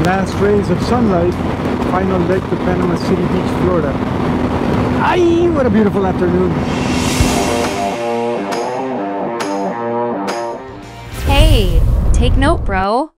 Last rays of sunlight, final leg to Panama City Beach, Florida. Ay, what a beautiful afternoon. Hey, take note, bro.